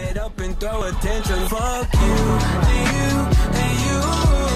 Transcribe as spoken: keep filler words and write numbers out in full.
light up and throw attention. Fuck you, and you, and you.